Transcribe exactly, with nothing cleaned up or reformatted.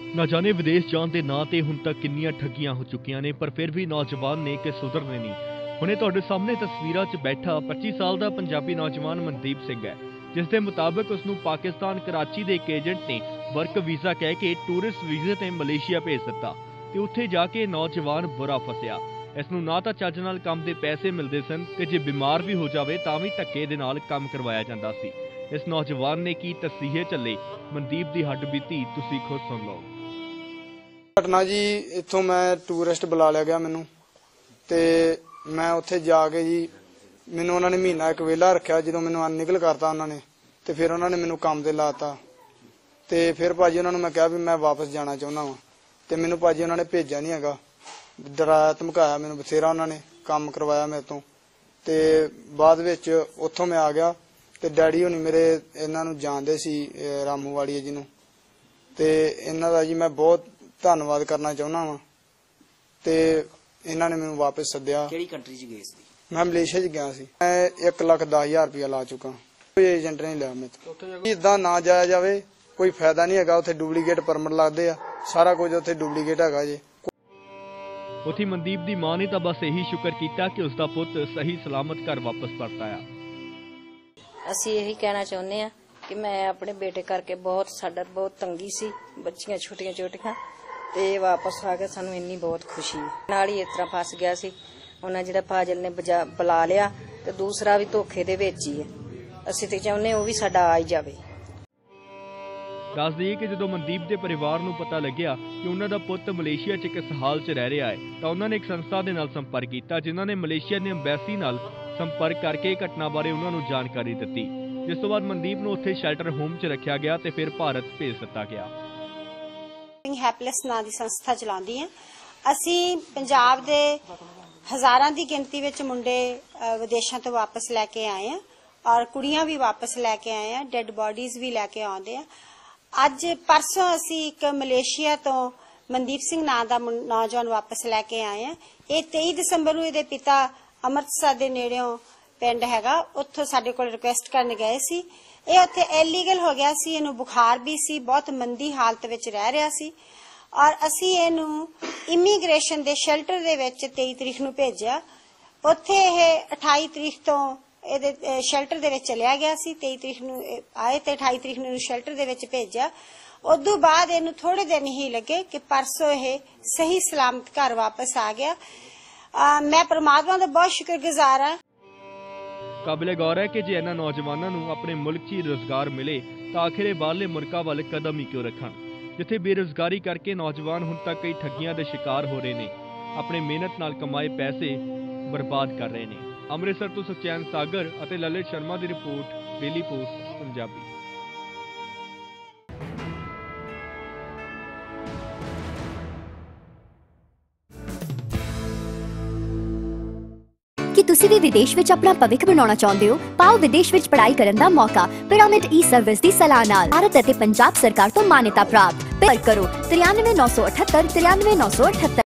ना जाने विदेश जाने के नां ते हुण तक किन्नियां ठगियां हो चुकियां ने, पर फिर भी नौजवान ने कि सुधरने नहीं। हुणे तुहाडे सामने तस्वीरां 'च बैठा पच्ची साल का पंजाबी नौजवान मनदीप सिंह है, जिस दे मुताबिक उसनूं पाकिस्तान कराची के एक एजेंट ने वर्क वीज़ा कह के टूरिस्ट वीज़े ते मलेशिया भेज दिता ते उत्थे जाके नौजवान बुरा फसिया। इसनूं ना तां चज नाल काम दे पैसे मिलते सन ते जे बीमार भी हो जावे तां भी धक्के दे नाल काम करवाया जांदा सी। इस नौजवान ने की तसीहे चले, मनदीप दी हड्ड बीती तुसीं खुद सुन लो। घटना जी इत्थों मैं टूरिस्ट बुला लिया गया मैनू ते मैं उत्थे जाके जी मैनू उन्होंने महीना एक वेला रखा। जो मैनू अननिकल करता उन्होंने तो फिर उन्होंने मैनू काम ते लाता ते फिर भाजी उन्होंने मैं कहा भी मैं वापस जाना चाहना वा तो मैनू भाजी उन्होंने भेजा नहीं है, डराया धमकाया मैनू बथेरा, उन्होंने काम करवाया मेरे तो ते बाद विच उत्थों मैं आ गया ते डैडी होनी मेरे इन्हों जानते सी रामू वाली जी नूं ते इन्हां दा जी मैं बहुत धन्नवाद करना चाहना वा ते इन्हां ने मैनू वापस सद्दिया। किहड़ी कंट्री च गए सी? मैं मलेशिया च गया सी। मैं एक लाख दस हजार रुपया ला चुका, कोई एजेंट नहीं लिया मेरे तो। इदां ना जाया जावे कोई फायदा नहीं है, उत्थे डुप्लीकेट परमिट लगदे आ, सारा कुछ उत्थे डुप्लीकेट हैगा जी। उत्थे मनदीप दी मां ने तां बस यही शुक्र कीता कि उसका पुत सही सलामत घर वापस परत आया। ਅਸੀਂ यही कहना चाਹੁंदे आ कि मैं अपने बेटे करके बहुत साडा बहुत तंगी सी, बच्चियां छोटियां छोटियां ते वापस आ के सानू इन्नी बहुत खुशी है। नाल ही इस तरह फस गया सी, उन्हें जिहड़ा फाजिल ने बुला लिया ते दूसरा भी धोखे दे विच ही है। ਅਸੀਂ ਤੇ ਚਾਹੁੰਦੇ ਉਹ ਵੀ ਸਾਡਾ ਆ ਹੀ ਜਾਵੇ। दस दईए कि जो मनदीप के परिवार को पता लग्या कि उन्होंने पुत मलेशिया च किस हाल च रह रहा है तो उन्होंने एक संस्था के नाल संपर्क किया, जिन्होंने मलेशिया की अंबैसी नाल संपर्क करके घटना बारे उन्होंने जानकारी दी, जिस तो बाद मनदीप को उत्थे शैल्टर होम च रखा गया तो फिर भारत भेज दिता गया। हैप्पीनेस नां दी संस्था चलाउंदी हां ਅਸੀਂ पंजाब दे हज़ारां दी गिनती विच मुंडे विदेशों तो वापस लैके आए हैं और कुड़ियां भी वापस लैके आए हैं, डेड बॉडीज भी लैके आउंदे आ। अज परसों असी एक मलेशिया तो मनदीप सिंह नां दा नौजवान वापस लैके आए हैं। ये तेईस दिसंबर नूं इहदे पिता अमृतसर दे नेड़ियों पिंड हैगा, उत्थों साडे कोल रिक्वेस्ट करन गए सी। ये उत्थे इलीगल हो गया सी, इहनूं बुखार भी सी, बहुत मंदी हालत विच रह रहा सी और असी इहनूं इमीग्रेशन दे शेल्टर दे विच तेईस तरीक नूं भेजिया। उत्थे इह अठाई तरीक तो ਇਹਦੇ ਸ਼ੈਲਟਰ ਦੇ ਵਿੱਚ ਚਲਿਆ ਗਿਆ ਸੀ, तेईस तरीक ਨੂੰ ਆਏ ਤੇ अठाई तरीक ਨੂੰ ਸ਼ੈਲਟਰ ਦੇ ਵਿੱਚ ਭੇਜਿਆ। ਉਦੋਂ ਬਾਅਦ ਇਹਨੂੰ ਥੋੜੇ ਦਿਨ ਹੀ ਲੱਗੇ ਕਿ ਪਰਸੋਂ ਇਹ ਸਹੀ ਸਲਾਮਤ ਘਰ ਵਾਪਸ ਆ ਗਿਆ। ਮੈਂ परमात्मा ਦਾ बहुत शुक्रगुजार ਹਾਂ। काबिले गौर है कि जे इन्हां नौजवानों को अपने मुल्क च रोजगार मिले तो आखिर बाहरले मुल्कां वल कदम ही क्यों रखण, जिथे बेरोजगारी करके नौजवान हुण तक कई ठगियां दे शिकार हो रहे ने, अपने मेहनत नाल कमाए पैसे बर्बाद कर रहे हैं। अमृतसर तो सुखचैन सागर और ललित शर्मा की रिपोर्ट, डेली पोस्ट पंजाबी। कि तुसी भी विदेश विच अपना भविख बनाना चाहते हो? पाओ विदेश विच पढ़ाई करन दा मौका पिरामिड ई सर्विस दी सलाह नाल भारत अते पंजाब सरकार तो मान्यता प्राप्त। पर करो तिरानवे नौ सौ अठहत्तर तिरानवे नौ सौ अठहत्तर।